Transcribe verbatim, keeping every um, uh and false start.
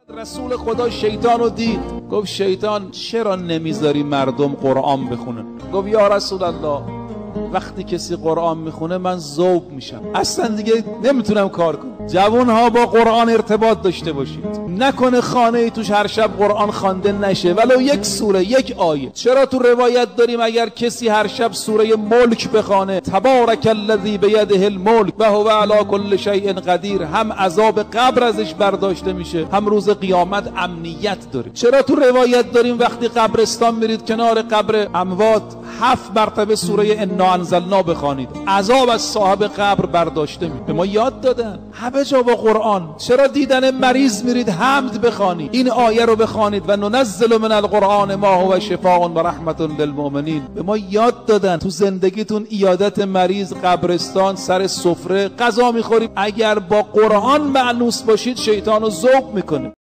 رسول خدا شیطان رو دید، گفت شیطان چرا نمیذاری مردم قرآن بخونن؟ گفت یا رسول الله وقتی کسی قرآن میخونه من ذوب میشم، اصلا دیگه نمیتونم کار کنم. جوان ها با قرآن ارتباط داشته باشید، نکنه خانه ای توش هر شب قرآن خوانده نشه، ولو یک سوره، یک آیه. چرا تو روایت داریم اگر کسی هر شب سوره ملک بخوانه، تبارک الذی بیده الملک و هو علی کل شیء قدیر، هم عذاب قبر ازش برداشته میشه، هم روز قیامت امنیت داره. چرا تو روایت داریم وقتی قبرستان میرید کنار قبر اموات هفت مرتبه سوره انا انزلنا بخوانید، عذاب از صاحب قبر برداشته میشه. به ما یاد دادن همه جا با قرآن. چرا دیدن مریض میرید حمد بخوانید، این آیه رو بخوانید و ننزل من القرآن ما هو شفاء و رحمت للمؤمنین. به ما یاد دادن تو زندگیتون عیادت مریض، قبرستان، سر سفره غذا میخورید، اگر با قرآن مأنوس باشید شیطان رو ذوب میکنه.